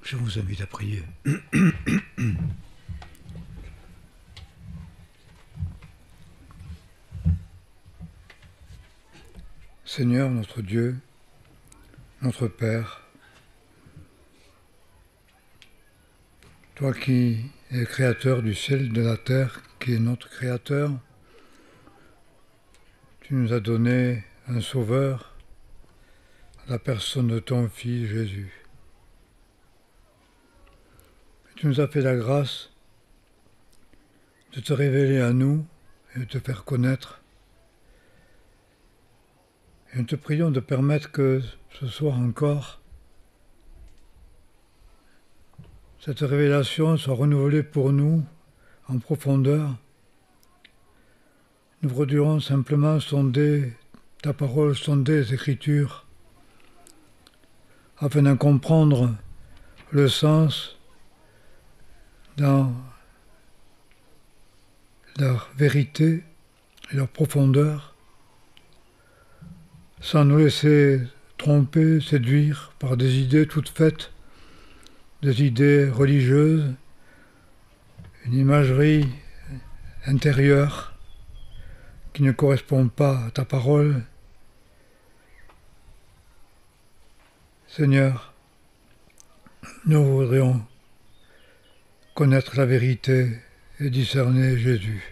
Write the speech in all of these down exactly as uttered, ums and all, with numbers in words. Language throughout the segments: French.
Je vous invite à prier. Seigneur, notre Dieu, notre Père, toi qui es créateur du ciel et de la terre, qui est notre créateur, tu nous as donné un sauveur, la personne de ton Fils Jésus. Tu nous as fait la grâce de te révéler à nous et de te faire connaître. Et nous te prions de permettre que ce soir encore, cette révélation soit renouvelée pour nous en profondeur. Nous voudrions simplement sonder ta parole, sonder les Écritures, afin d'en comprendre le sens dans leur vérité et leur profondeur, sans nous laisser tromper, séduire par des idées toutes faites, des idées religieuses, une imagerie intérieure qui ne correspond pas à ta parole. Seigneur, nous voudrions connaître la vérité et discerner Jésus.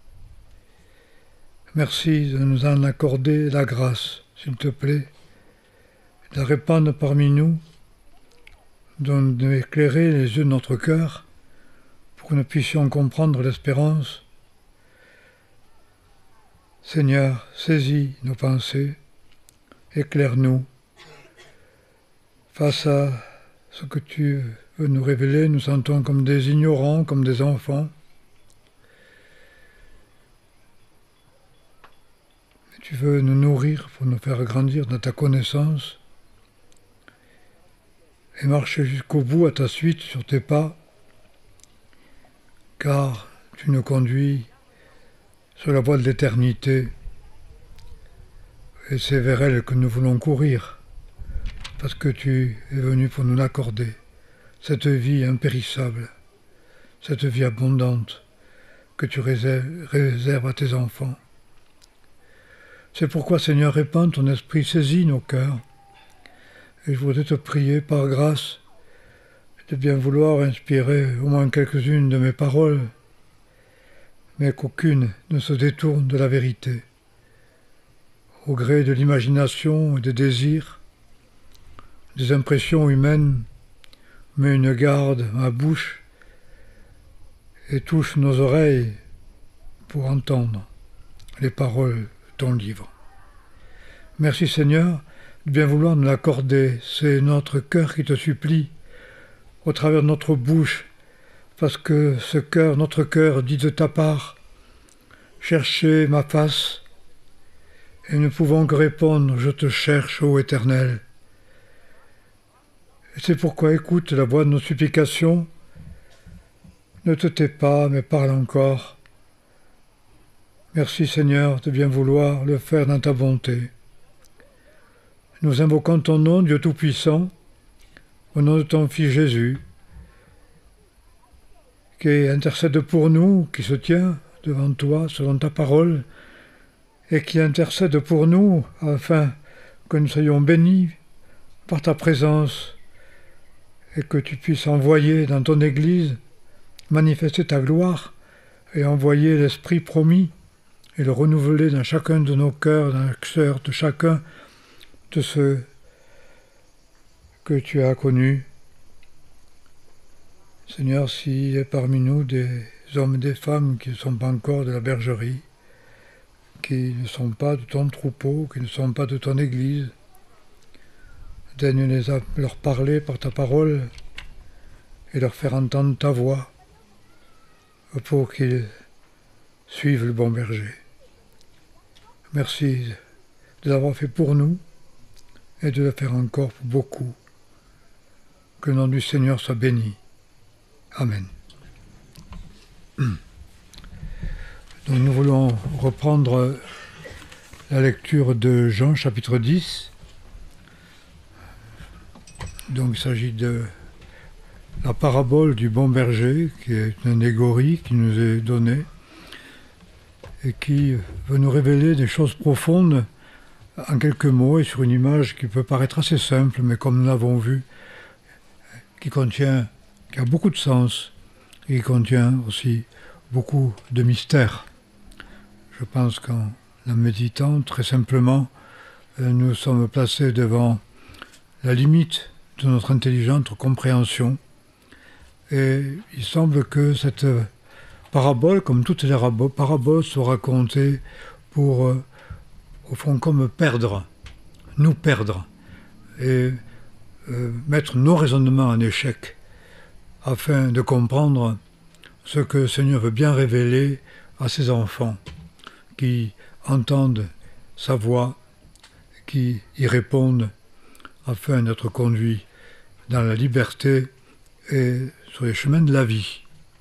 Merci de nous en accorder la grâce, s'il te plaît, de la répandre parmi nous, d'éclairer les yeux de notre cœur pour que nous puissions comprendre l'espérance. Seigneur, saisis nos pensées, éclaire-nous. Face à ce que tu veux nous révéler, nous sentons comme des ignorants, comme des enfants. Et tu veux nous nourrir pour nous faire grandir dans ta connaissance et marcher jusqu'au bout à ta suite sur tes pas, car tu nous conduis sur la voie de l'éternité et c'est vers elle que nous voulons courir, parce que tu es venu pour nous l'accorder, cette vie impérissable, cette vie abondante que tu réserves, réserves à tes enfants. C'est pourquoi, Seigneur, répands ton esprit, saisis nos cœurs, et je voudrais te prier par grâce de bien vouloir inspirer au moins quelques-unes de mes paroles, mais qu'aucune ne se détourne de la vérité, au gré de l'imagination et des désirs, des impressions humaines, met une garde à ma bouche et touche nos oreilles pour entendre les paroles de ton livre. Merci Seigneur de bien vouloir nous l'accorder. C'est notre cœur qui te supplie au travers de notre bouche, parce que ce cœur, notre cœur dit de ta part, cherchez ma face, et ne pouvons que répondre, je te cherche, ô Éternel. Et c'est pourquoi écoute la voix de nos supplications, ne te tais pas, mais parle encore. Merci Seigneur de bien vouloir le faire dans ta bonté. Nous invoquons ton nom, Dieu Tout-Puissant, au nom de ton Fils Jésus, qui intercède pour nous, qui se tient devant toi selon ta parole, et qui intercède pour nous afin que nous soyons bénis par ta présence et que tu puisses envoyer dans ton Église, manifester ta gloire et envoyer l'Esprit promis et le renouveler dans chacun de nos cœurs, dans le cœur de chacun de ceux que tu as connus. Seigneur, s'il y a parmi nous des hommes et des femmes qui ne sont pas encore de la bergerie, qui ne sont pas de ton troupeau, qui ne sont pas de ton Église, daigne les a, leur parler par ta parole et leur faire entendre ta voix pour qu'ils suivent le bon berger. Merci de l'avoir fait pour nous et de le faire encore pour beaucoup. Que le nom du Seigneur soit béni. Amen. Donc nous voulons reprendre la lecture de Jean chapitre dix. Donc il s'agit de la parabole du bon berger, qui est une allégorie qui nous est donnée et qui veut nous révéler des choses profondes en quelques mots et sur une image qui peut paraître assez simple, mais comme nous l'avons vu, qui contient, qui a beaucoup de sens et qui contient aussi beaucoup de mystère. Je pense qu'en la méditant, très simplement, nous sommes placés devant la limite de notre intelligente compréhension. Et il semble que cette parabole, comme toutes les paraboles, soit racontée pour, euh, au fond, comme perdre, nous perdre, et euh, mettre nos raisonnements en échec, afin de comprendre ce que le Seigneur veut bien révéler à ses enfants, qui entendent sa voix, qui y répondent, afin d'être conduits dans la liberté et sur les chemins de la vie.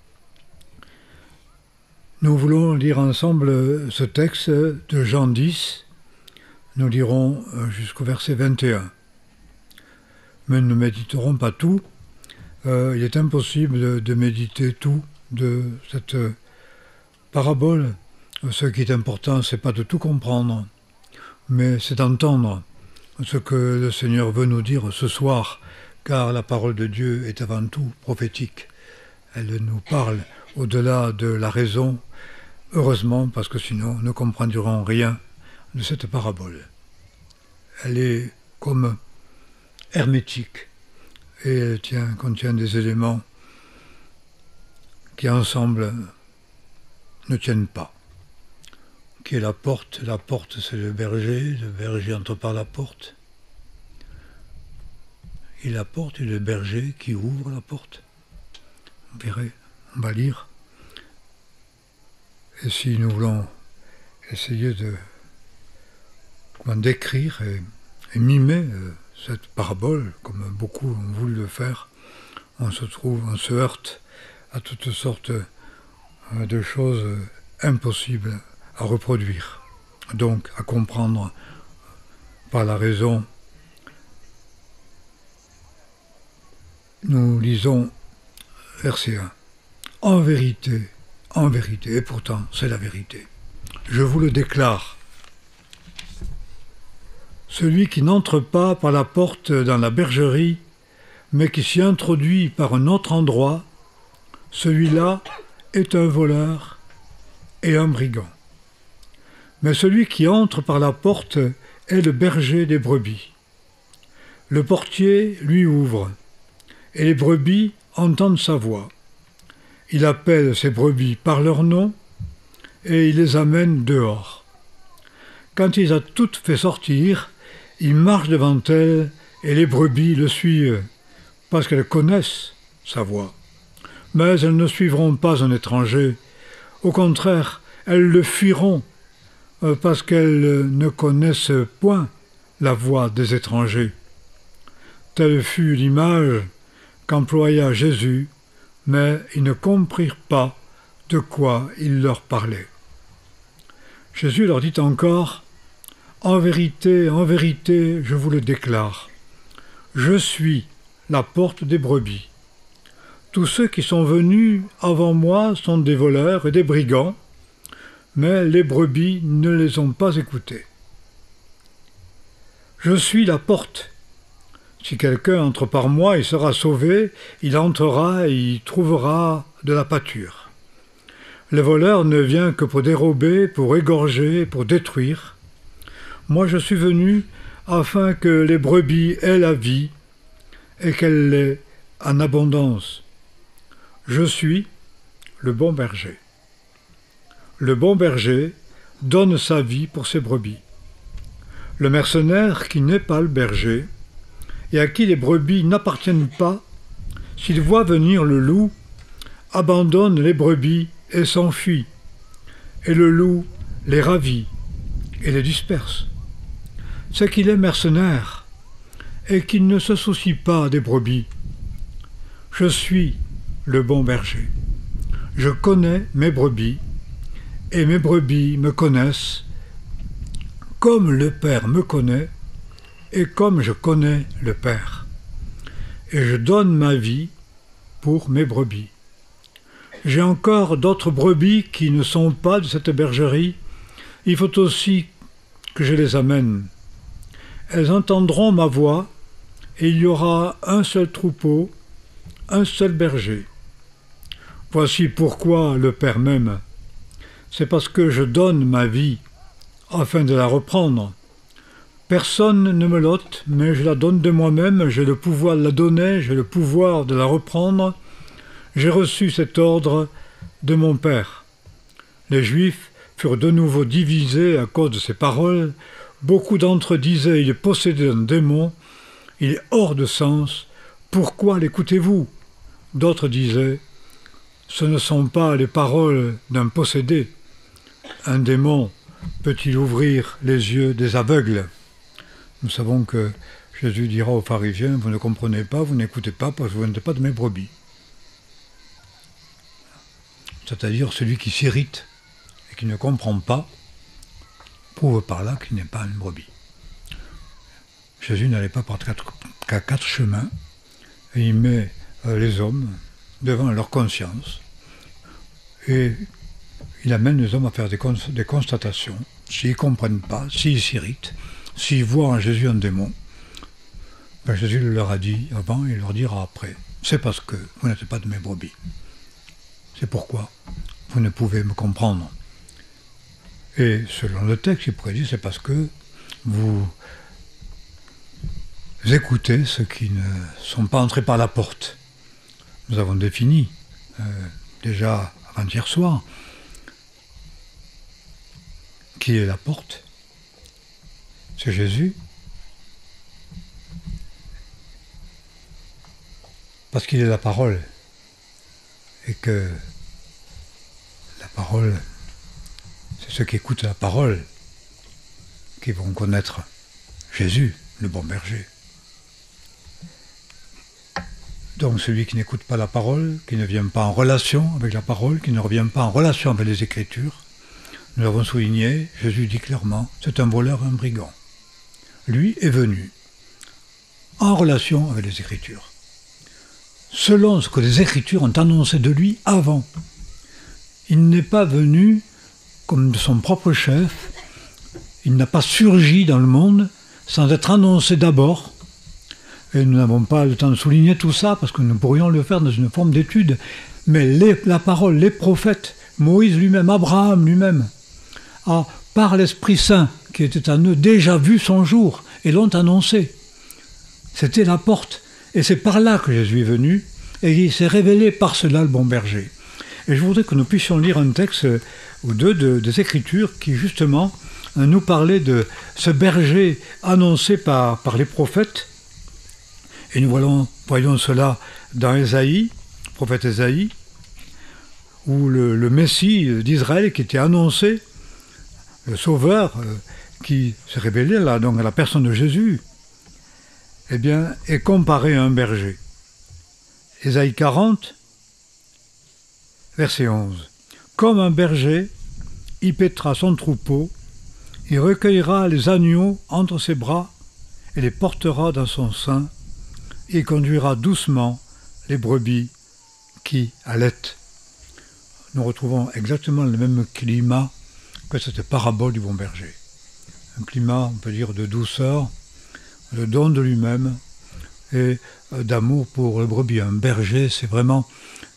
Nous voulons lire ensemble ce texte de Jean dix. Nous lirons jusqu'au verset vingt et un. Mais nous ne méditerons pas tout. Euh, il est impossible de, de méditer tout de cette parabole. Ce qui est important, c'est pas de tout comprendre, mais c'est d'entendre ce que le Seigneur veut nous dire ce soir, car la parole de Dieu est avant tout prophétique. Elle nous parle au-delà de la raison, heureusement, parce que sinon nous ne comprendrions rien de cette parabole. Elle est comme hermétique et elle tient, contient des éléments qui ensemble ne tiennent pas. Qui est la porte? La porte, c'est le berger, le berger entre par la porte. Et la porte et le berger qui ouvre la porte. Vous verrez, on va lire. Et si nous voulons essayer de comment, décrire et, et mimer euh, cette parabole, comme beaucoup ont voulu le faire, on se trouve, on se heurte à toutes sortes euh, de choses euh, impossibles à reproduire, donc à comprendre par la raison. Nous lisons verset un. En vérité, en vérité, et pourtant c'est la vérité, je vous le déclare, celui qui n'entre pas par la porte dans la bergerie, mais qui s'y introduit par un autre endroit, celui-là est un voleur et un brigand. Mais celui qui entre par la porte est le berger des brebis. Le portier lui ouvre, et les brebis entendent sa voix. Il appelle ses brebis par leur nom, et il les amène dehors. Quand il a toutes fait sortir, il marche devant elles, et les brebis le suivent, parce qu'elles connaissent sa voix. Mais elles ne suivront pas un étranger. Au contraire, elles le fuiront, parce qu'elles ne connaissent point la voix des étrangers. Telle fut l'image qu'employa Jésus, mais ils ne comprirent pas de quoi il leur parlait. Jésus leur dit encore, « En vérité, en vérité, je vous le déclare, je suis la porte des brebis. Tous ceux qui sont venus avant moi sont des voleurs et des brigands, mais les brebis ne les ont pas écoutés. Je suis la porte. Si quelqu'un entre par moi, il sera sauvé, il entrera et il trouvera de la pâture. Le voleur ne vient que pour dérober, pour égorger, pour détruire. Moi je suis venu afin que les brebis aient la vie et qu'elle l'ait en abondance. Je suis le bon berger. Le bon berger donne sa vie pour ses brebis. Le mercenaire qui n'est pas le berger et à qui les brebis n'appartiennent pas, s'il voit venir le loup, abandonne les brebis et s'enfuit, et le loup les ravit et les disperse. C'est qu'il est mercenaire et qu'il ne se soucie pas des brebis. Je suis le bon berger. Je connais mes brebis, et mes brebis me connaissent, comme le Père me connaît, et comme je connais le Père. Et je donne ma vie pour mes brebis. J'ai encore d'autres brebis qui ne sont pas de cette bergerie. Il faut aussi que je les amène. Elles entendront ma voix, et il y aura un seul troupeau, un seul berger. Voici pourquoi le Père m'aime. C'est parce que je donne ma vie, afin de la reprendre. Personne ne me l'ôte, mais je la donne de moi-même, j'ai le pouvoir de la donner, j'ai le pouvoir de la reprendre. J'ai reçu cet ordre de mon Père. Les Juifs furent de nouveau divisés à cause de ces paroles. Beaucoup d'entre eux disaient, il est possédé d'un démon, il est hors de sens, pourquoi l'écoutez-vous? D'autres disaient, ce ne sont pas les paroles d'un possédé. Un démon peut-il ouvrir les yeux des aveugles? Nous savons que Jésus dira aux pharisiens, vous ne comprenez pas, vous n'écoutez pas, parce que vous n'êtes pas de mes brebis. C'est-à-dire celui qui s'irrite et qui ne comprend pas, prouve par là qu'il n'est pas une brebis. Jésus n'allait pas par quatre, qu'à quatre chemins, et il met euh, les hommes devant leur conscience, et il amène les hommes à faire des, cons des constatations. S'ils ne comprennent pas, s'ils s'irritent, s'ils voient en Jésus un démon, ben Jésus leur a dit avant, il leur dira après. C'est parce que vous n'êtes pas de mes brebis. C'est pourquoi vous ne pouvez me comprendre. Et selon le texte, il pourrait dire, c'est parce que vous écoutez ceux qui ne sont pas entrés par la porte. Nous avons défini, euh, déjà avant-hier soir, qui est la porte. C'est Jésus. Parce qu'il est la parole. Et que la parole, c'est ceux qui écoutent la parole qui vont connaître Jésus, le bon berger. Donc celui qui n'écoute pas la parole, qui ne vient pas en relation avec la parole, qui ne revient pas en relation avec les Écritures, nous l'avons souligné, Jésus dit clairement, c'est un voleur, un brigand. Lui est venu en relation avec les Écritures, selon ce que les Écritures ont annoncé de lui avant. Il n'est pas venu comme de son propre chef, il n'a pas surgi dans le monde sans être annoncé d'abord. Et nous n'avons pas le temps de souligner tout ça, parce que nous pourrions le faire dans une forme d'étude. Mais les, la parole, les prophètes, Moïse lui-même, Abraham lui-même, a, par l'Esprit Saint, qui était en eux, déjà vu son jour, et l'ont annoncé. C'était la porte. Et c'est par là que Jésus est venu, et il s'est révélé par cela le bon berger. Et je voudrais que nous puissions lire un texte ou deux de, des Écritures qui, justement, nous parlait de ce berger annoncé par, par les prophètes. Et nous voyons, voyons cela dans Ésaïe, le prophète Ésaïe, où le, le Messie d'Israël qui était annoncé, le Sauveur euh, qui s'est révélé là, donc à la personne de Jésus, eh bien, est comparé à un berger. Ésaïe quarante, verset onze. Comme un berger, il paîtra son troupeau, il recueillera les agneaux entre ses bras et les portera dans son sein, et conduira doucement les brebis qui allaitent. Nous retrouvons exactement le même climat que cette parabole du bon berger. Un climat, on peut dire, de douceur, de don de lui-même et d'amour pour le brebis. Un berger, c'est vraiment,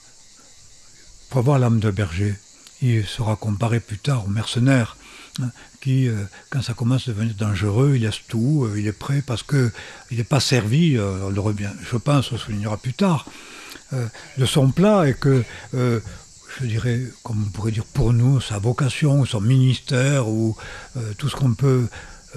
pour avoir l'âme de berger, il sera comparé plus tard au mercenaire, qui, quand ça commence à devenir dangereux, il laisse tout, il est prêt parce qu'il n'est pas servi, on le revient, je pense, on se soulignera plus tard, de son plat, et que, je dirais, comme on pourrait dire pour nous, sa vocation, son ministère, ou tout ce qu'on peut,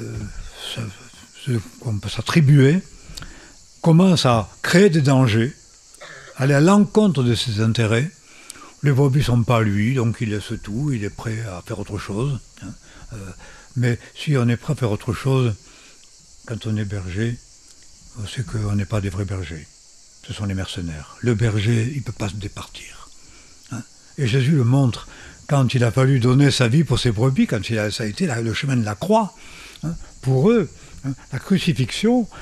qu'on peut s'attribuer, commence à créer des dangers, aller à l'encontre de ses intérêts. Les brebis ne sont pas à lui, donc il laisse tout, il est prêt à faire autre chose. Hein. Euh, mais si on est prêt à faire autre chose, quand on est berger, c'est qu'on n'est pas des vrais bergers. Ce sont les mercenaires. Le berger, il ne peut pas se départir. Hein. Et Jésus le montre quand il a fallu donner sa vie pour ses brebis, quand il a, ça a été la, le chemin de la croix. Hein. Pour eux, hein, la crucifixion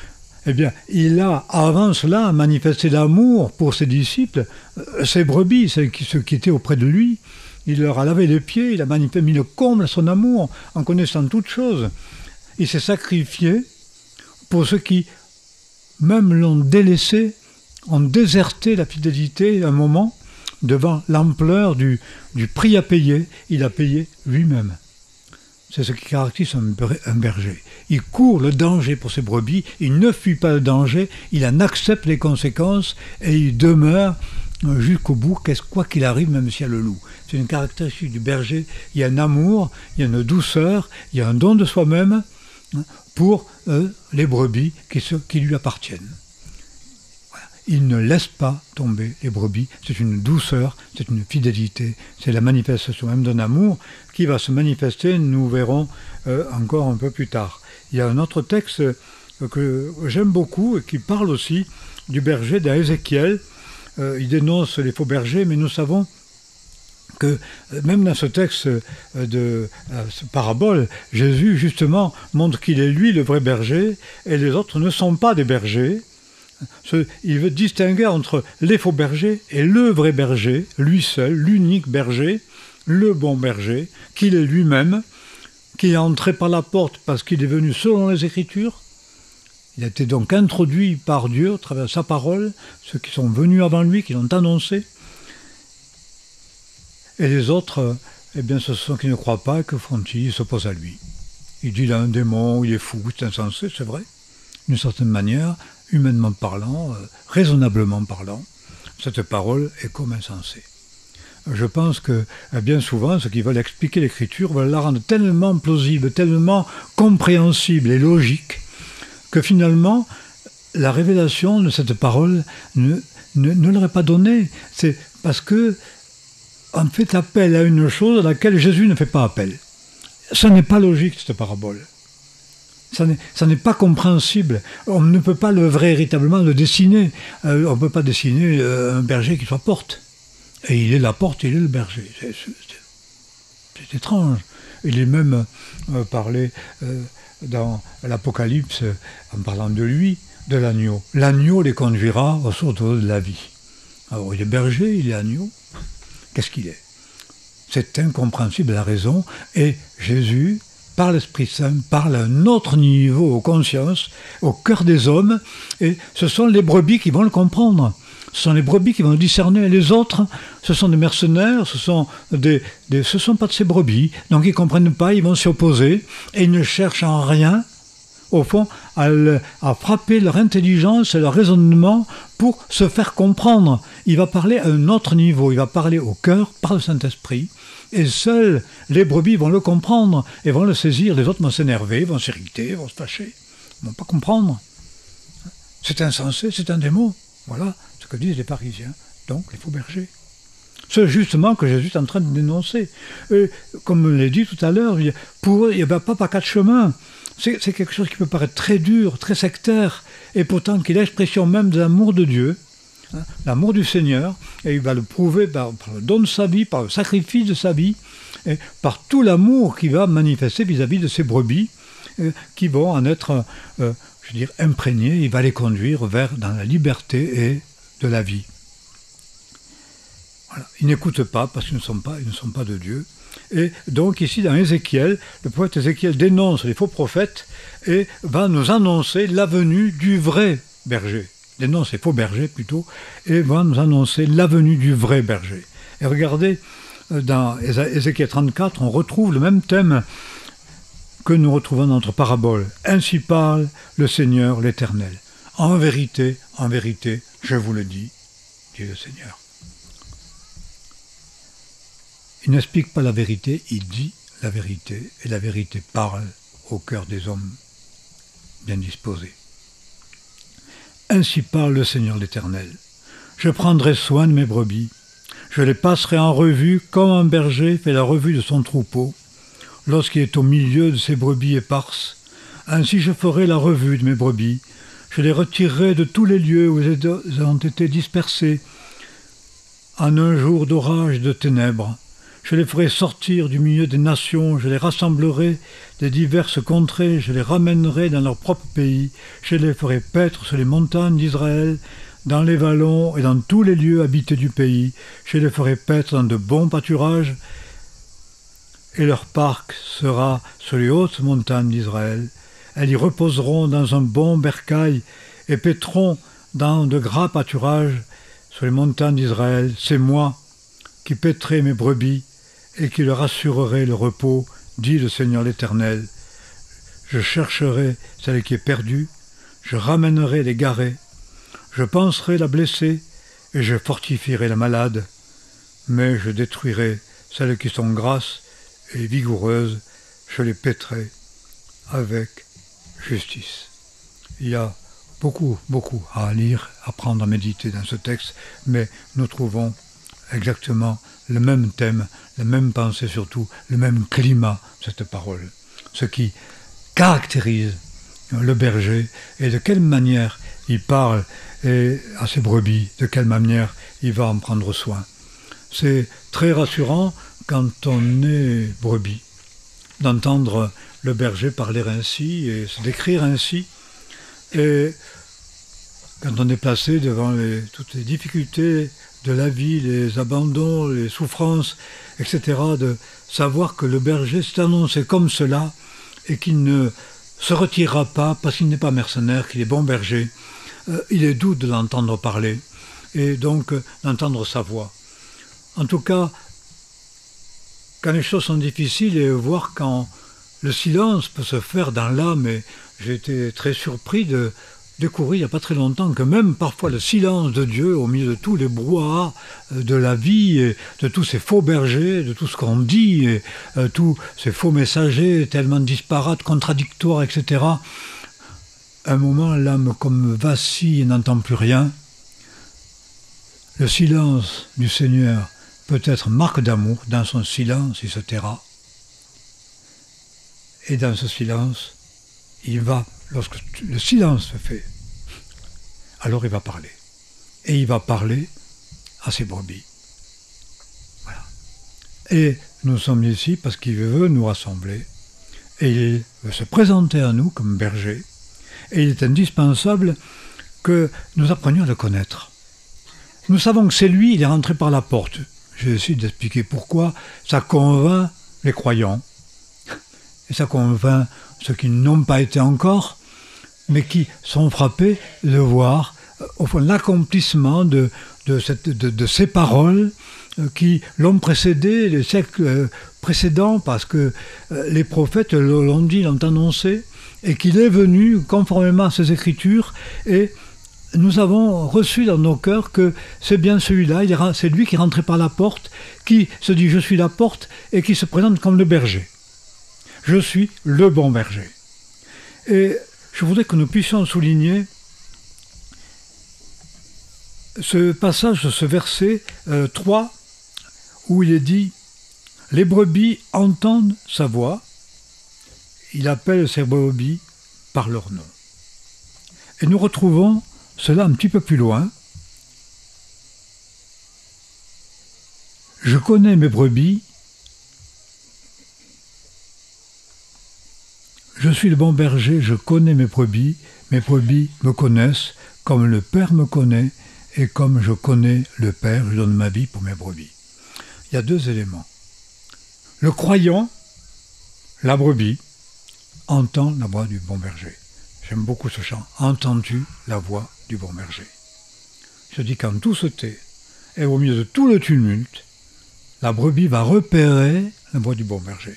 eh bien, il a, avant cela, manifesté l'amour pour ses disciples, euh, ses brebis, ceux qui, ceux qui étaient auprès de lui. Il leur a lavé les pieds, il a manifesté, mis le comble à son amour, en connaissant toutes choses. Il s'est sacrifié pour ceux qui, même l'ont délaissé, ont déserté la fidélité un moment, devant l'ampleur du, du prix à payer. Il a payé lui-même. C'est ce qui caractérise un berger. Il court le danger pour ses brebis, il ne fuit pas le danger, il en accepte les conséquences et il demeure jusqu'au bout, quoi qu'il arrive, même s'il y a le loup. C'est une caractéristique du berger. Il y a un amour, il y a une douceur, il y a un don de soi-même pour euh, les brebis qui, se, qui lui appartiennent. Voilà. Il ne laisse pas tomber les brebis. C'est une douceur, c'est une fidélité, c'est la manifestation même d'un amour qui va se manifester, nous verrons euh, encore un peu plus tard. Il y a un autre texte que j'aime beaucoup et qui parle aussi du berger d'Ézéchiel. Euh, il dénonce les faux bergers, mais nous savons que même dans ce texte de euh, ce parabole, Jésus justement montre qu'il est lui le vrai berger et les autres ne sont pas des bergers. Ce, il veut distinguer entre les faux bergers et le vrai berger, lui seul, l'unique berger, le bon berger, qu'il est lui-même, qui est entré par la porte parce qu'il est venu selon les Écritures. Il a été donc introduit par Dieu à travers sa parole, ceux qui sont venus avant lui, qui l'ont annoncé. Et les autres, eh bien, ce sont ceux qui ne croient pas, que font-ils? Ils s'opposent à lui. Il dit, il a un démon, il est fou, c'est insensé, c'est vrai. D'une certaine manière, humainement parlant, euh, raisonnablement parlant, cette parole est comme insensée. Je pense que bien souvent, ceux qui veulent expliquer l'Écriture veulent la rendre tellement plausible, tellement compréhensible et logique, que finalement, la révélation de cette parole ne, ne, ne leur est pas donnée. C'est parce que on fait appel à une chose à laquelle Jésus ne fait pas appel. Ça n'est pas logique, cette parabole. Ça n'est, ça n'est pas compréhensible. On ne peut pas le véritablement le dessiner. Euh, on ne peut pas dessiner euh, un berger qui soit porte. Et il est la porte, il est le berger. C'est, c'est, c'est étrange. Il est même euh, parlé euh, dans l'Apocalypse, en parlant de lui, de l'agneau. L'agneau les conduira au sautoir de la vie. Alors il est berger, il est agneau. Qu'est-ce qu'il est? C'est incompréhensible, la raison. Et Jésus, par l'Esprit Saint, parle à un autre niveau, aux consciences, au cœur des hommes. Et ce sont les brebis qui vont le comprendre. Ce sont les brebis qui vont le discerner. Les autres, ce sont des mercenaires, ce sont des, des, ce sont pas de ces brebis. Donc ils ne comprennent pas, ils vont s'y opposer. Et ils ne cherchent en rien, au fond, à, le, à frapper leur intelligence et leur raisonnement pour se faire comprendre. Il va parler à un autre niveau, il va parler au cœur par le Saint-Esprit, et seuls les brebis vont le comprendre et vont le saisir. Les autres vont s'énerver, vont s'irriter, vont se fâcher, ils ne vont pas comprendre. C'est insensé, c'est un démon. Voilà ce que disent les pharisiens, donc les faux bergers. C'est justement que Jésus est en train de dénoncer. Et, comme je l'ai dit tout à l'heure, pour eux, il n'y a pas par quatre chemins. C'est, c'est quelque chose qui peut paraître très dur, très sectaire, et pourtant qui est l'expression même de l'amour de Dieu, hein, l'amour du Seigneur, et il va le prouver par, par le don de sa vie, par le sacrifice de sa vie, et par tout l'amour qu'il va manifester vis-à-vis de ses brebis, euh, qui vont en être, euh, je veux dire, imprégnées. Il va les conduire vers dans la liberté et de la vie. Voilà. Ils n'écoutent pas parce qu'ils ne sont pas, ils ne sont pas de Dieu. Et donc ici dans Ézéchiel, le prophète Ézéchiel dénonce les faux prophètes et va nous annoncer la venue du vrai berger. Dénonce les faux bergers plutôt, et va nous annoncer la venue du vrai berger. Et regardez, dans Ézéchiel trente-quatre, on retrouve le même thème que nous retrouvons dans notre parabole. Ainsi parle le Seigneur l'Éternel. En vérité, en vérité, je vous le dis, dit le Seigneur. Il n'explique pas la vérité, il dit la vérité, et la vérité parle au cœur des hommes bien disposés. Ainsi parle le Seigneur l'Éternel. Je prendrai soin de mes brebis, je les passerai en revue comme un berger fait la revue de son troupeau, lorsqu'il est au milieu de ses brebis éparses. Ainsi je ferai la revue de mes brebis, je les retirerai de tous les lieux où elles ont été dispersées, en un jour d'orage et de ténèbres. Je les ferai sortir du milieu des nations, je les rassemblerai des diverses contrées, je les ramènerai dans leur propre pays, je les ferai paître sur les montagnes d'Israël, dans les vallons et dans tous les lieux habités du pays, je les ferai paître dans de bons pâturages, et leur parc sera sur les hautes montagnes d'Israël. Elles y reposeront dans un bon bercail et paîtront dans de gras pâturages sur les montagnes d'Israël. C'est moi qui paîtrai mes brebis et qui leur assurerai le repos, dit le Seigneur l'Éternel. Je chercherai celle qui est perdue, je ramènerai l'égarée, je panserai la blessée et je fortifierai la malade, mais je détruirai celles qui sont grasses et vigoureuses, je les paîtrai avec justice. Il y a beaucoup, beaucoup à lire, à prendre, à méditer dans ce texte, mais nous trouvons exactement le même thème, la même pensée surtout, le même climat de cette parole. Ce qui caractérise le berger et de quelle manière il parle et à ses brebis, de quelle manière il va en prendre soin. C'est très rassurant quand on est brebis, d'entendre le berger parler ainsi et se décrire ainsi. Et quand on est placé devant les, toutes les difficultés de la vie, les abandons, les souffrances, et cetera, de savoir que le berger s'est annoncé comme cela et qu'il ne se retirera pas parce qu'il n'est pas mercenaire, qu'il est bon berger. Euh, il est doux de l'entendre parler et donc euh, d'entendre sa voix. En tout cas, quand les choses sont difficiles et voir quand le silence peut se faire dans l'âme, et j'ai été très surpris de découvrir il n'y a pas très longtemps que même parfois le silence de Dieu au milieu de tous les brouhahas de la vie, et de tous ces faux bergers, de tout ce qu'on dit, et euh, tous ces faux messagers tellement disparates, contradictoires, et cetera. Un moment, l'âme comme vacille et n'entend plus rien. Le silence du Seigneur peut être marque d'amour. Dans son silence, il se taira. Et dans ce silence, il va, lorsque le silence se fait, alors il va parler. Et il va parler à ses brebis. Voilà. Et nous sommes ici parce qu'il veut nous rassembler. Et il veut se présenter à nous comme berger. Et il est indispensable que nous apprenions à le connaître. Nous savons que c'est lui, il est rentré par la porte. Je vais essayer d'expliquer pourquoi. Ça convainc les croyants. Et ça convainc ceux qui n'ont pas été encore, mais qui sont frappés de voir au fond l'accomplissement de, de, cette, de, de ces paroles qui l'ont précédé, les siècles précédents, parce que les prophètes l'ont dit, l'ont annoncé, et qu'il est venu conformément à ces Écritures, et nous avons reçu dans nos cœurs que c'est bien celui-là, c'est lui qui est rentré par la porte, qui se dit « je suis la porte » et qui se présente comme le berger. Je suis le bon berger. Et je voudrais que nous puissions souligner ce passage de ce verset euh, trois, où il est dit « Les brebis entendent sa voix ». Il appelle ses brebis par leur nom. Et nous retrouvons cela un petit peu plus loin. Je connais mes brebis, je suis le bon berger, je connais mes brebis, mes brebis me connaissent comme le Père me connaît et comme je connais le Père, je donne ma vie pour mes brebis. Il y a deux éléments. Le croyant, la brebis, entend la voix du bon berger. J'aime beaucoup ce chant. Entends-tu la voix du bon berger? Je dis quand tout se tait et au milieu de tout le tumulte, la brebis va repérer la voix du bon berger.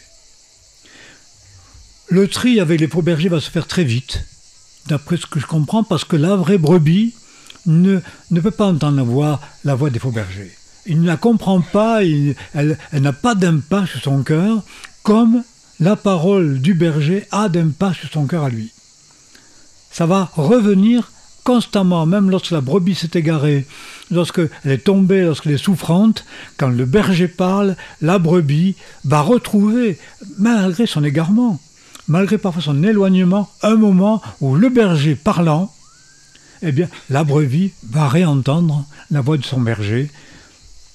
Le tri avec les faux bergers va se faire très vite, d'après ce que je comprends, parce que la vraie brebis ne, ne peut pas entendre la voix, la voix des faux bergers. Il ne la comprend pas, il, elle, elle n'a pas d'impact sur son cœur, comme la parole du berger a d'impact sur son cœur à lui. Ça va revenir constamment, même lorsque la brebis s'est égarée, lorsqu'elle est tombée, lorsqu'elle est souffrante, quand le berger parle, la brebis va retrouver, malgré son égarement, malgré parfois son éloignement, un moment où le berger parlant, eh bien, la brebis va réentendre la voix de son berger,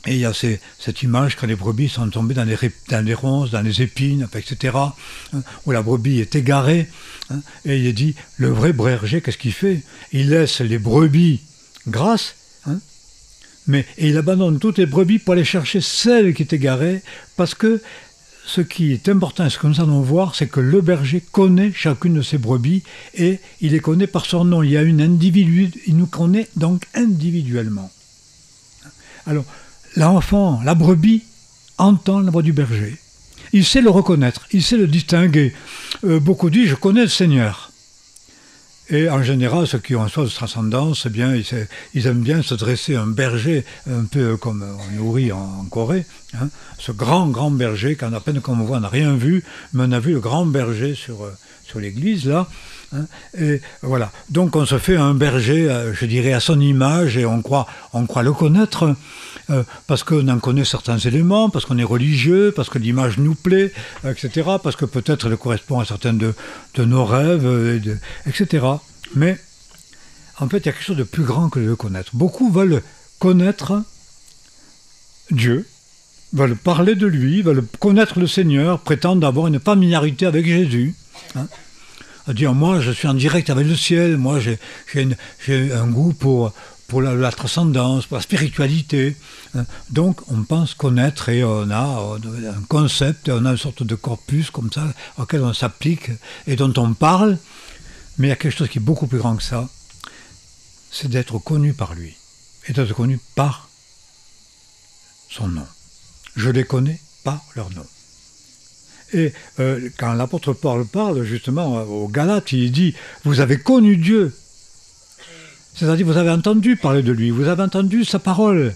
Et il y a ces, cette image quand les brebis sont tombées dans les, dans les ronces, dans les épines, et cetera, hein, où la brebis est égarée. Hein, et il est dit, le vrai berger, qu'est-ce qu'il fait? Il laisse les brebis grasses, hein, mais et il abandonne toutes les brebis pour aller chercher celle qui est égarée, parce que ce qui est important, et ce que nous allons voir, c'est que le berger connaît chacune de ses brebis, et il les connaît par son nom. Il y a une individu, il nous connaît donc individuellement. Alors, l'enfant, la brebis, entend la voix du berger. Il sait le reconnaître, il sait le distinguer. Euh, beaucoup disent, je connais le Seigneur. Et en général, ceux qui ont un soif de transcendance, eh bien, ils, ils aiment bien se dresser un berger, un peu comme on nourrit en, en Corée, hein, ce grand, grand berger, qu'à peine qu'on voit, on n'a rien vu, mais on a vu le grand berger sur, sur l'église, là. Hein, et voilà. Donc on se fait un berger, euh, je dirais, à son image, et on croit, on croit le connaître, euh, parce qu'on en connaît certains éléments, parce qu'on est religieux, parce que l'image nous plaît, et cetera, parce que peut-être elle correspond à certains de, de nos rêves, et, de, et cetera. Mais en fait, il y a quelque chose de plus grand que de le connaître. Beaucoup veulent connaître Dieu, veulent parler de lui, veulent connaître le Seigneur, prétendent avoir une familiarité avec Jésus, hein, à dire, moi, je suis en direct avec le ciel, moi, j'ai, j'ai, une, j'ai un goût pour, pour la, la transcendance, pour la spiritualité. Donc, on pense connaître et on a un concept, on a une sorte de corpus comme ça, auquel on s'applique et dont on parle. Mais il y a quelque chose qui est beaucoup plus grand que ça, c'est d'être connu par lui, et d'être connu par son nom. Je les connais par leur nom. Et euh, quand l'apôtre Paul parle justement aux Galates, il dit « Vous avez connu Dieu ». C'est-à-dire vous avez entendu parler de lui, vous avez entendu sa parole.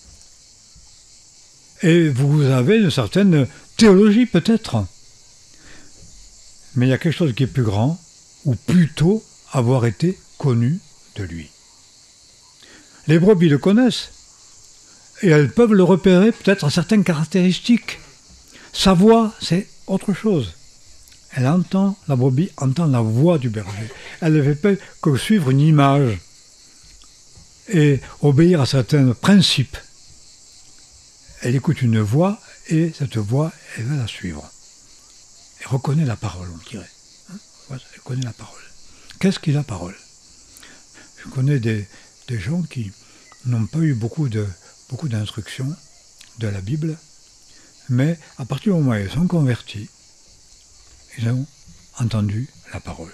Et vous avez une certaine théologie peut-être. Mais il y a quelque chose qui est plus grand, ou plutôt avoir été connu de lui. Les brebis le connaissent, et elles peuvent le repérer peut-être à certaines caractéristiques. Sa voix, c'est autre chose. Elle entend, la brebis entend la voix du berger. Elle ne fait pas que suivre une image et obéir à certains principes. Elle écoute une voix et cette voix, elle va la suivre. Elle reconnaît la parole, on dirait. Elle connaît la parole. Qu'est-ce qu'est la parole? Je connais des, des gens qui n'ont pas eu beaucoup de, beaucoup d'instructions de la Bible, mais à partir du moment où ils sont convertis, ils ont entendu la parole.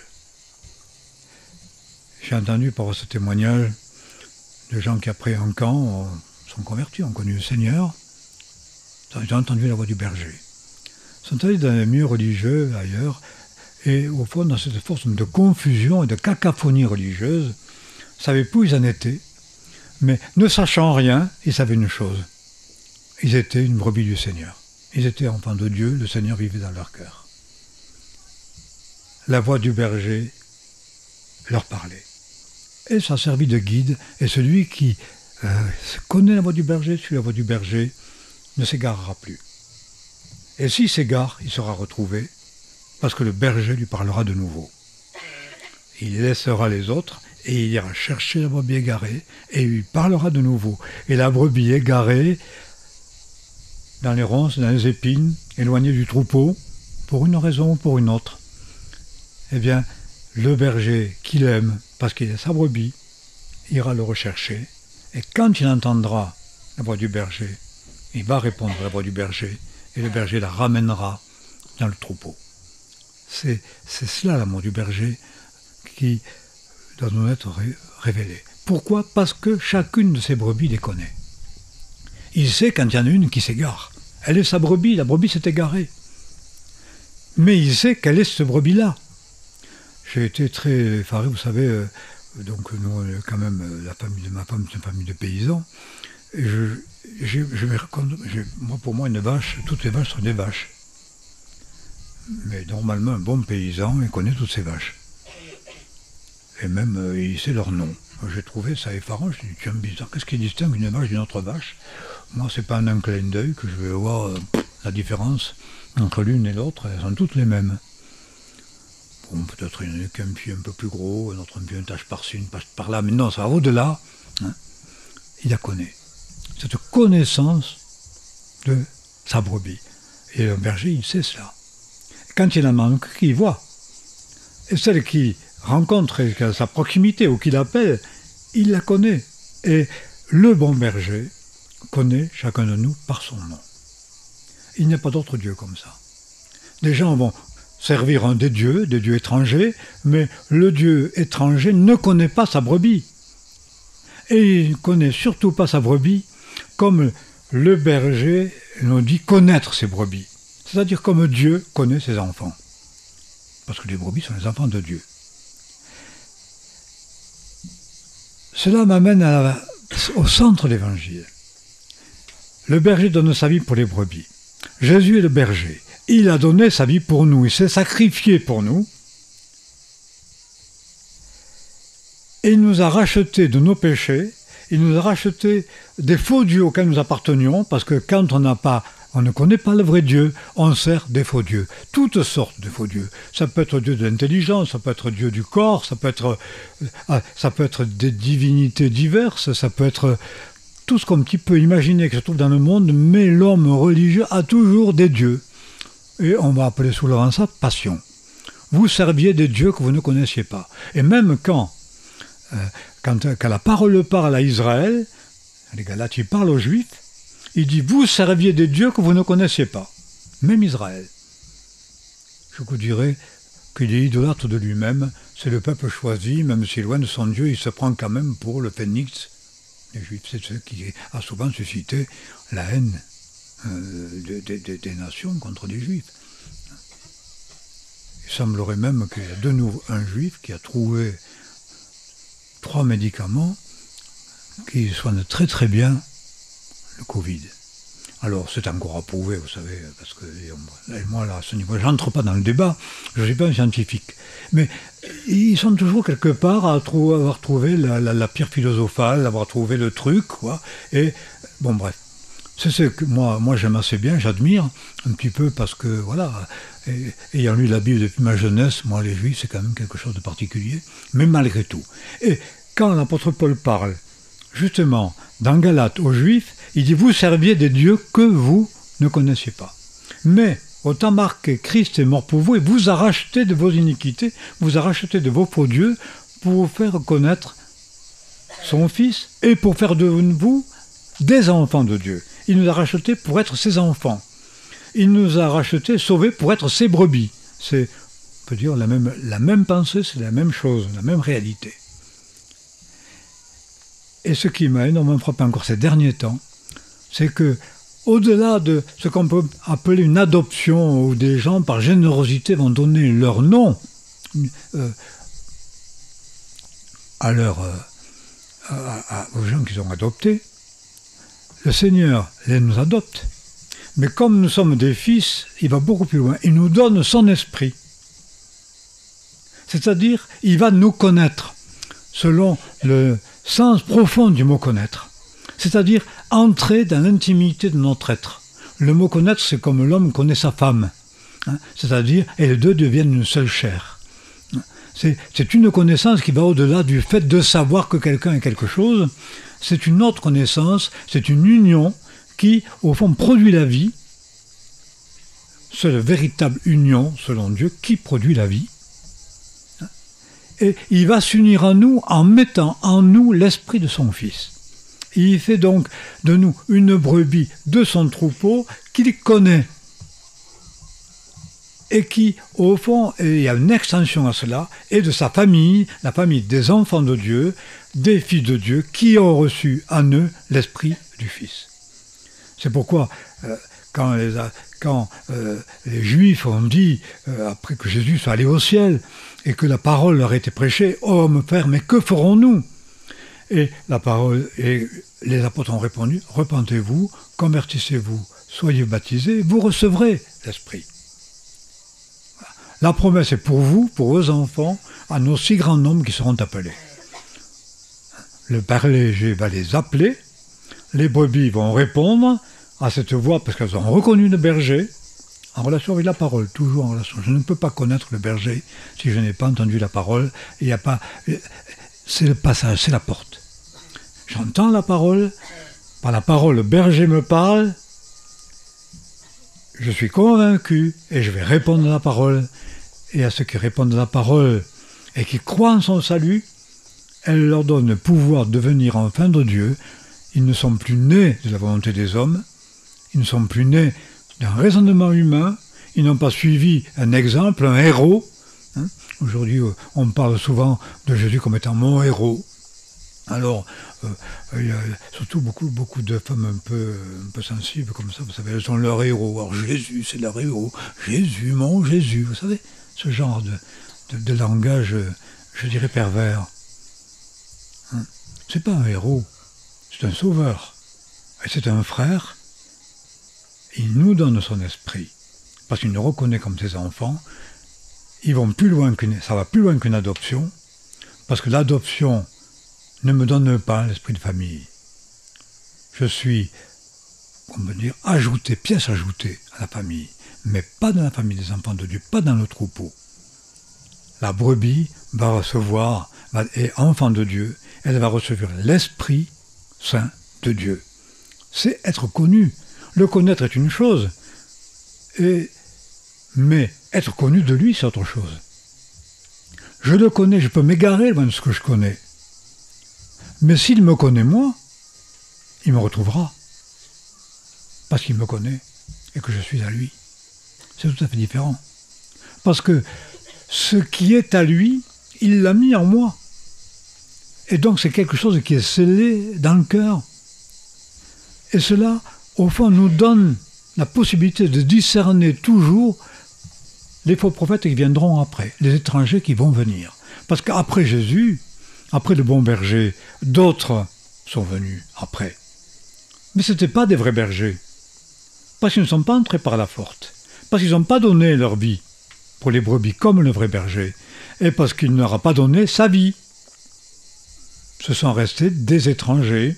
J'ai entendu par ce témoignage de gens qui après un camp sont convertis, ont connu le Seigneur, ils ont entendu la voix du berger. Ils sont allés dans les milieux religieux ailleurs, et au fond, dans cette forme de confusion et de cacophonie religieuse, ils ne savaient plus où ils en étaient, mais ne sachant rien, ils savaient une chose. Ils étaient une brebis du Seigneur. Ils étaient enfants de Dieu, le Seigneur vivait dans leur cœur. La voix du berger leur parlait. Et ça a servi de guide, et celui qui euh, connaît la voix du berger, suit la voix du berger, ne s'égarera plus. Et s'il s'égare, il sera retrouvé, parce que le berger lui parlera de nouveau. Il laissera les autres, et il ira chercher la brebis égarée, et il lui parlera de nouveau. Et la brebis égarée, dans les ronces, dans les épines, éloignée du troupeau, pour une raison ou pour une autre, eh bien, le berger qui l'aime, parce qu'il est sa brebis, ira le rechercher, et quand il entendra la voix du berger, il va répondre à la voix du berger, et le berger la ramènera dans le troupeau. C'est, c'est cela l'amour du berger qui doit nous être ré- révélé. Pourquoi? Parce que chacune de ces brebis les connaît. Il sait quand il y en a une qui s'égare. Elle est sa brebis, la brebis s'est égarée. Mais il sait quelle est cette brebis-là. J'ai été très effaré, vous savez, euh, donc nous, quand même, euh, la famille de ma femme, c'est une famille de paysans. Et je, j'ai, je vais raconter, j'ai, moi, pour moi, une vache, toutes les vaches sont des vaches. Mais normalement, un bon paysan, il connaît toutes ses vaches. Et même, euh, il sait leur nom. J'ai trouvé ça effarant, je me suis dit, tiens, bizarre, qu'est-ce qui distingue une vache d'une autre vache? Moi, c'est pas en un clin d'œil que je vais voir euh, la différence entre l'une et l'autre, elles sont toutes les mêmes. Bon, peut-être il y en a qu'un pied un peu plus gros, un autre un pied une tache par-ci, une tache par-là, mais non, ça va au-delà. Hein. Il la connaît. cette connaissance de sa brebis. Et le berger, il sait cela. Quand il en manque, il voit. Et celle qui rencontre et qui a sa proximité ou qui l'appelle, il la connaît. Et le bon berger connaît chacun de nous par son nom. Il n'y a pas d'autre Dieu comme ça. Les gens vont servir un des dieux, des dieux étrangers, mais le Dieu étranger ne connaît pas sa brebis. Et il ne connaît surtout pas sa brebis comme le berger nous dit connaître ses brebis. C'est-à-dire comme Dieu connaît ses enfants. Parce que les brebis sont les enfants de Dieu. Cela m'amène à la, au centre de l'Évangile. Le berger donne sa vie pour les brebis. Jésus est le berger. Il a donné sa vie pour nous. Il s'est sacrifié pour nous. Et il nous a rachetés de nos péchés. Il nous a rachetés des faux dieux auxquels nous appartenions. Parce que quand on n'a pas, on ne connaît pas le vrai Dieu, on sert des faux dieux. Toutes sortes de faux dieux. Ça peut être Dieu de l'intelligence, ça peut être Dieu du corps, ça peut être, ça peut être des divinités diverses, ça peut être tout ce qu'on peut imaginer qui se trouve dans le monde, mais l'homme religieux a toujours des dieux. Et on va appeler souvent ça passion. Vous serviez des dieux que vous ne connaissiez pas. Et même quand, euh, quand, quand la parole parle à Israël, les Galates, il parle aux Juifs, il dit, vous serviez des dieux que vous ne connaissiez pas. Même Israël. Je vous dirais qu'il est idolâtre de lui-même, c'est le peuple choisi, même s'il est loin de son Dieu, il se prend quand même pour le phénix. Les Juifs, c'est ce qui a souvent suscité la haine euh, des, des, des nations contre les Juifs. Il semblerait même qu'il y a de nouveau un Juif qui a trouvé trois médicaments qui soignent très très bien le Covid. Alors c'est encore à prouver, vous savez, parce que moi là, à ce niveau, je n'entre pas dans le débat, je ne suis pas un scientifique. Mais ils sont toujours quelque part à trou- avoir trouvé la, la, la pierre philosophale, avoir trouvé le truc, quoi. Et bon, bref. C'est ce que moi, moi j'aime assez bien, j'admire un petit peu parce que, voilà, et, ayant lu la Bible depuis ma jeunesse, moi les Juifs, c'est quand même quelque chose de particulier, mais malgré tout. Et quand l'apôtre Paul parle, justement, dans Galates aux Juifs, il dit, vous serviez des dieux que vous ne connaissiez pas. Mais, autant marqué, Christ est mort pour vous et vous a racheté de vos iniquités, vous a racheté de vos faux dieux pour vous faire connaître son Fils et pour faire de vous des enfants de Dieu. Il nous a rachetés pour être ses enfants. Il nous a rachetés, sauvés pour être ses brebis. C'est, on peut dire, la même, la même pensée, c'est la même chose, la même réalité. Et ce qui m'a énormément frappé encore ces derniers temps, c'est que, au-delà de ce qu'on peut appeler une adoption, où des gens, par générosité, vont donner leur nom euh, à leur, euh, à, à, aux gens qu'ils ont adoptés, le Seigneur les nous adopte. Mais comme nous sommes des fils, il va beaucoup plus loin. Il nous donne son esprit. C'est-à-dire, il va nous connaître, selon le sens profond du mot connaître. C'est-à-dire entrer dans l'intimité de notre être. Le mot connaître, c'est comme l'homme connaît sa femme. Hein, c'est-à-dire, et les deux deviennent une seule chair. C'est, c'est une connaissance qui va au-delà du fait de savoir que quelqu'un est quelque chose. C'est une autre connaissance, c'est une union qui, au fond, produit la vie. C'est la véritable union, selon Dieu, qui produit la vie. Et il va s'unir à nous en mettant en nous l'esprit de son Fils. Il fait donc de nous une brebis de son troupeau qu'il connaît. Et qui, au fond, et il y a une extension à cela, est de sa famille, la famille des enfants de Dieu, des fils de Dieu, qui ont reçu en eux l'esprit du Fils. C'est pourquoi, euh, quand, les, quand euh, les Juifs ont dit, euh, après que Jésus soit allé au ciel, et que la parole leur était prêchée, « Oh, mon Père, mais que ferons-nous » Et la parole, et les apôtres ont répondu, « Repentez-vous, convertissez-vous, soyez baptisés, vous recevrez l'Esprit. » La promesse est pour vous, pour vos enfants, à nos si grands nombres qui seront appelés. Le Père léger va les appeler, les brebis vont répondre à cette voix parce qu'elles ont reconnu le berger, en relation avec la parole, toujours en relation. Je ne peux pas connaître le berger si je n'ai pas entendu la parole. Il n'y a pas, c'est le passage, c'est la porte. J'entends la parole, par la parole, le berger me parle, je suis convaincu et je vais répondre à la parole. Et à ceux qui répondent à la parole et qui croient en son salut, elle leur donne le pouvoir de devenir enfants de Dieu. Ils ne sont plus nés de la volonté des hommes, ils ne sont plus nés d'un raisonnement humain, ils n'ont pas suivi un exemple, un héros. Hein? Aujourd'hui, on parle souvent de Jésus comme étant mon héros. Alors, euh, il y a surtout beaucoup, beaucoup de femmes un peu, un peu sensibles comme ça, vous savez, elles sont leur héros. Alors Jésus, c'est leur héros. Jésus, mon Jésus, vous savez, ce genre de, de, de langage, je dirais, pervers. Hein? C'est pas un héros, c'est un sauveur. Et c'est un frère. Il nous donne son esprit, parce qu'il nous reconnaît comme ses enfants. Ils vont plus loin qu'une, ça va plus loin qu'une adoption, parce que l'adoption ne me donne pas l'esprit de famille. Je suis, on peut dire, ajouté, pièce ajoutée à la famille, mais pas dans la famille des enfants de Dieu, pas dans le troupeau. La brebis va recevoir, va, est enfant de Dieu, elle va recevoir l'Esprit Saint de Dieu. C'est être connu. Le connaître est une chose, et, mais être connu de lui, c'est autre chose. Je le connais, je peux m'égarer loin de ce que je connais. Mais s'il me connaît moi, il me retrouvera. Parce qu'il me connaît et que je suis à lui. C'est tout à fait différent. Parce que ce qui est à lui, il l'a mis en moi. Et donc c'est quelque chose qui est scellé dans le cœur. Et cela, au fond, nous donne la possibilité de discerner toujours les faux prophètes qui viendront après, les étrangers qui vont venir. Parce qu'après Jésus, après le bon berger, d'autres sont venus après. Mais ce n'étaient pas des vrais bergers. Parce qu'ils ne sont pas entrés par la porte. Parce qu'ils n'ont pas donné leur vie pour les brebis comme le vrai berger. Et parce qu'il ne leur a pas donné sa vie. Ce sont restés des étrangers,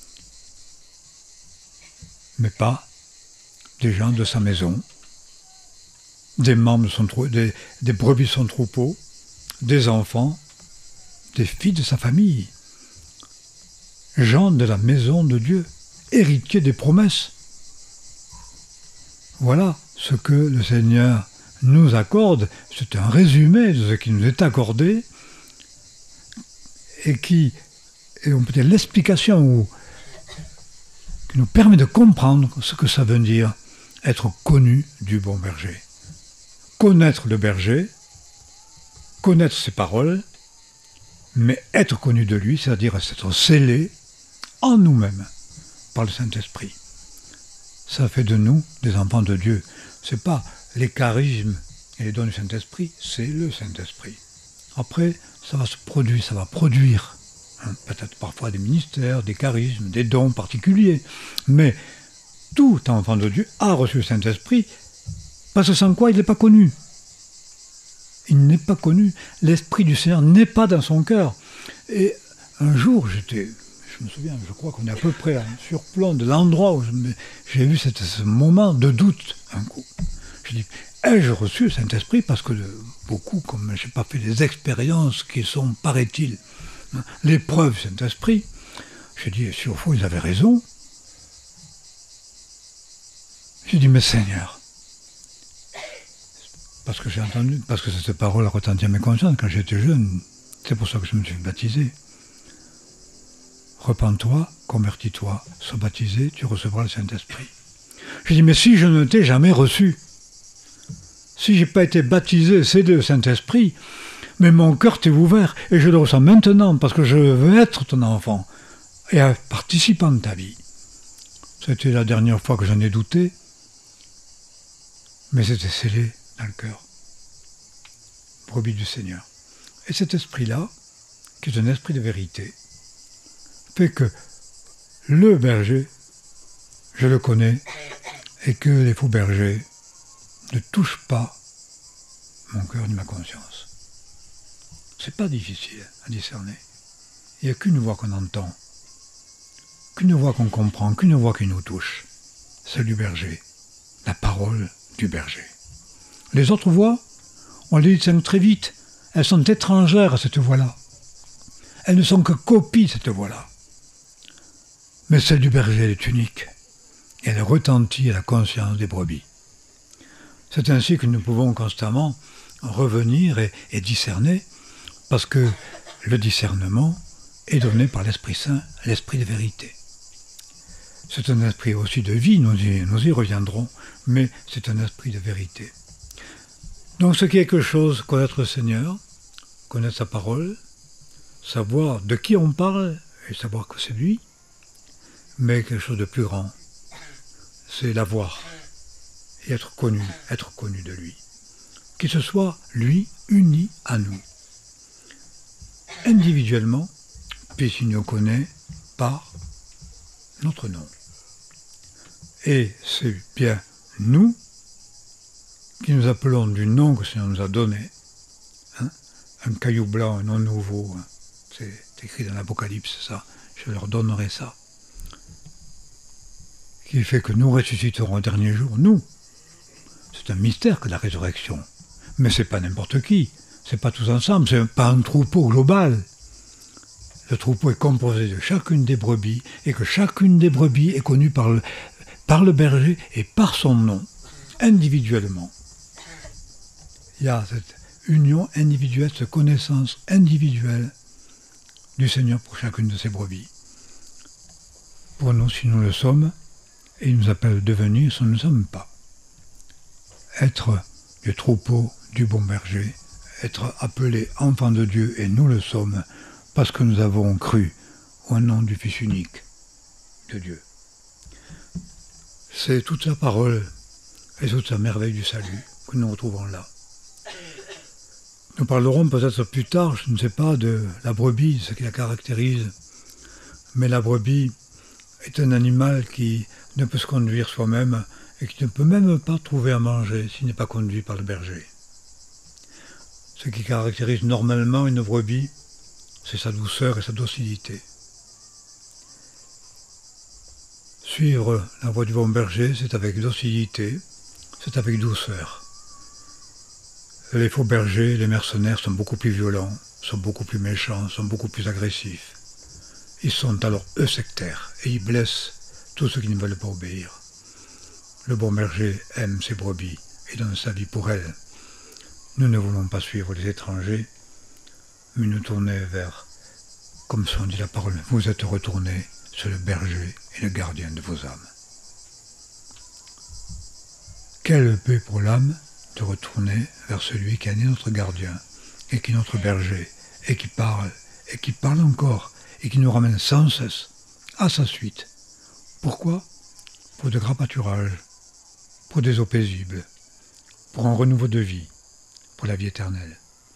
mais pas des gens de sa maison, des membres de son trou- des, des brebis de son troupeau, des enfants, des filles de sa famille, gens de la maison de Dieu, héritiers des promesses. Voilà ce que le Seigneur nous accorde, c'est un résumé de ce qui nous est accordé, et qui, et on peut dire l'explication ou qui nous permet de comprendre ce que ça veut dire être connu du bon berger. Connaître le berger, connaître ses paroles, mais être connu de lui, c'est-à-dire être scellé en nous-mêmes par le Saint-Esprit. Ça fait de nous des enfants de Dieu. Ce n'est pas les charismes et les dons du Saint-Esprit, c'est le Saint-Esprit. Après, ça va se produire, ça va produire. Hein, peut-être parfois des ministères, des charismes, des dons particuliers. Mais tout enfant de Dieu a reçu le Saint-Esprit, parce que sans quoi il n'est pas connu. Il n'est pas connu. L'Esprit du Seigneur n'est pas dans son cœur. Et un jour, j'étais, je me souviens, je crois qu'on est à peu près à un surplomb de l'endroit où je me, j'ai eu cette, ce moment de doute, un coup. Je dis, ai-je reçu le Saint-Esprit? Parce que de, beaucoup, comme je n'ai pas fait des expériences qui sont, paraît-il, hein, l'épreuve du Saint-Esprit, j'ai dit, si au fond ils avaient raison, j'ai dit, mais Seigneur, parce que j'ai entendu, parce que cette parole a retenti à mes consciences quand j'étais jeune, c'est pour ça que je me suis baptisé. Repens-toi, convertis-toi, sois baptisé, tu recevras le Saint-Esprit. J'ai dit, mais si je ne t'ai jamais reçu, si je n'ai pas été baptisé, c'est le Saint-Esprit, mais mon cœur t'est ouvert, et je le ressens maintenant, parce que je veux être ton enfant, et un participant de ta vie. C'était la dernière fois que j'en ai douté, mais c'était scellé dans le cœur. Brebis du Seigneur. Et cet esprit-là, qui est un esprit de vérité, fait que le berger, je le connais, et que les faux bergers ne touchent pas mon cœur ni ma conscience. C'est pas difficile à discerner. Il n'y a qu'une voix qu'on entend, qu'une voix qu'on comprend, qu'une voix qui nous touche. C'est du berger, la parole du berger. Les autres voix, on les distingue très vite. Elles sont étrangères à cette voix-là. Elles ne sont que copies de cette voix-là. Mais celle du berger, elle est unique. Elle retentit à la conscience des brebis. C'est ainsi que nous pouvons constamment revenir et, et discerner, parce que le discernement est donné par l'Esprit Saint, l'Esprit de vérité. C'est un esprit aussi de vie, nous y, nous y reviendrons, mais c'est un esprit de vérité. Donc ce qui est quelque chose, connaître le Seigneur, connaître sa parole, savoir de qui on parle et savoir que c'est lui, mais quelque chose de plus grand, c'est l'avoir et être connu, être connu de lui. Qu'il se soit, lui, uni à nous. Individuellement, puisqu'il nous connaît par notre nom. Et c'est bien nous qui nous appelons du nom que le Seigneur nous a donné, hein, un caillou blanc, un nom nouveau, hein, c'est écrit dans l'Apocalypse, ça, je leur donnerai ça, qui fait que nous ressusciterons au dernier jour, nous. C'est un mystère que la résurrection, mais c'est pas n'importe qui, c'est pas tous ensemble, c'est pas un troupeau global. Le troupeau est composé de chacune des brebis, et que chacune des brebis est connue par le, par le berger et par son nom, individuellement. Il y a cette union individuelle, cette connaissance individuelle du Seigneur pour chacune de ses brebis. Pour nous, si nous le sommes, et il nous appelle à devenir ce nous ne sommes pas. Être du troupeau du bon berger, être appelé enfant de Dieu, et nous le sommes, parce que nous avons cru au nom du Fils unique de Dieu. C'est toute sa parole et toute sa merveille du salut que nous retrouvons là. Nous parlerons peut-être plus tard, je ne sais pas, de la brebis, ce qui la caractérise, mais la brebis est un animal qui ne peut se conduire soi-même et qui ne peut même pas trouver à manger s'il n'est pas conduit par le berger. Ce qui caractérise normalement une brebis, c'est sa douceur et sa docilité. Suivre la voie du bon berger, c'est avec docilité, c'est avec douceur. Les faux bergers, les mercenaires sont beaucoup plus violents, sont beaucoup plus méchants, sont beaucoup plus agressifs. Ils sont alors eux sectaires et ils blessent tous ceux qui ne veulent pas obéir. Le bon berger aime ses brebis et donne sa vie pour elles. Nous ne voulons pas suivre les étrangers, mais nous tourner vers, comme son dit la parole, vous êtes retournés sur le berger et le gardien de vos âmes. Quelle paix pour l'âme de retourner vers celui qui est notre gardien et qui est notre berger et qui parle et qui parle encore et qui nous ramène sans cesse à sa suite. Pourquoi ? Pour de grands pâturages, pour des eaux paisibles, pour un renouveau de vie, pour la vie éternelle.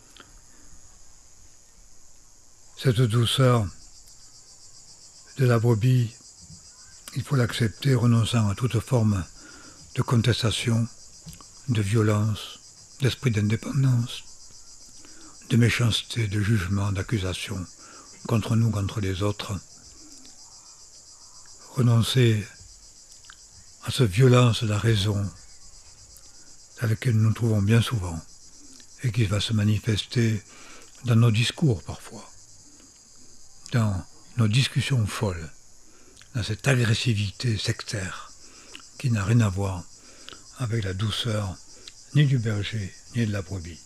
Cette douceur de la brebis, il faut l'accepter renonçant à toute forme de contestation, de violence, d'esprit d'indépendance, de méchanceté, de jugement, d'accusation contre nous, contre les autres. Renoncer à cette violence de la raison dans laquelle nous nous trouvons bien souvent et qui va se manifester dans nos discours parfois, dans nos discussions folles, dans cette agressivité sectaire qui n'a rien à voir avec la douceur ni du berger ni de la brebis.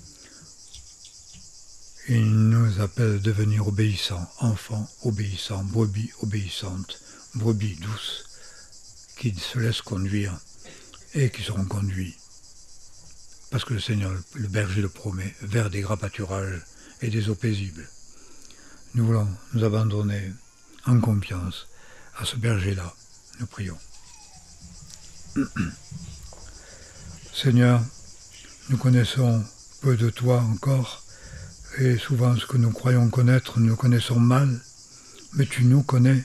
Il nous appelle à devenir obéissants, enfants obéissants, brebis obéissantes, brebis douces, qui se laissent conduire et qui seront conduits, parce que le Seigneur, le berger le promet, vers des grands pâturages et des eaux paisibles. Nous voulons nous abandonner en confiance à ce berger-là. Nous prions. Seigneur, nous connaissons peu de toi encore, et souvent ce que nous croyons connaître, nous connaissons mal, mais tu nous connais.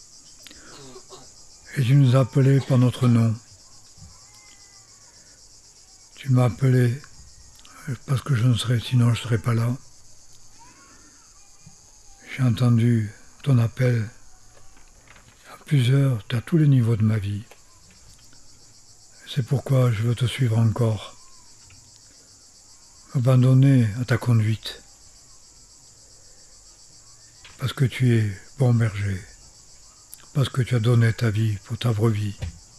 Et tu nous as appelés par notre nom. Tu m'as appelé parce que je ne serais, sinon je ne serais pas là. J'ai entendu ton appel à plusieurs, à tous les niveaux de ma vie. C'est pourquoi je veux te suivre encore, m'abandonner à ta conduite, parce que tu es bon berger, parce que tu as donné ta vie pour ta vraie vie.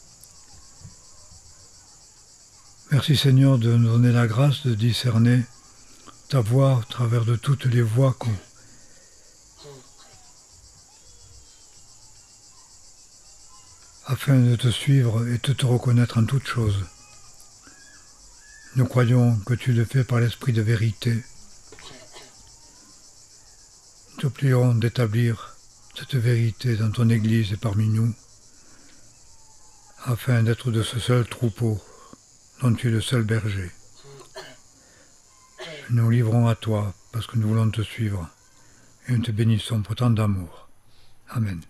Merci Seigneur de nous donner la grâce de discerner ta voix au travers de toutes les voix qu'on afin de te suivre et de te reconnaître en toutes choses. Nous croyons que tu le fais par l'esprit de vérité. Nous te prions d'établir cette vérité dans ton Église et parmi nous, afin d'être de ce seul troupeau dont tu es le seul berger. Nous nous livrons à toi parce que nous voulons te suivre et nous te bénissons pour tant d'amour. Amen.